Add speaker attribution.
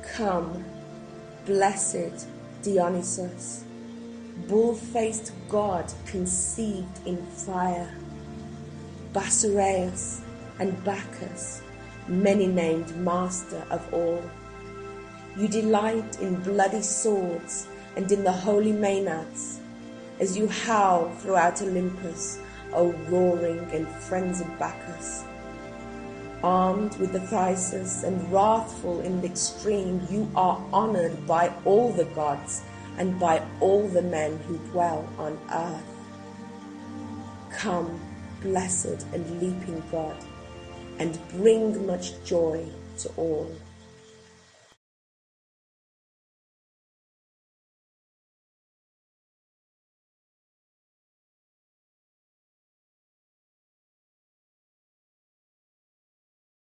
Speaker 1: Come, blessed Dionysos, bull-faced god conceived in fire, Bassareus and Bacchos, many-named master of all. You delight in bloody swords and in the holy maenads, as you howl throughout Olympos, O roaring and frenzied Bacchos. Armed with the thyrsus and wrathful in the extreme, you are honored by all the gods and by all the men who dwell on earth. Come, blessed and leaping God, and bring much joy to all.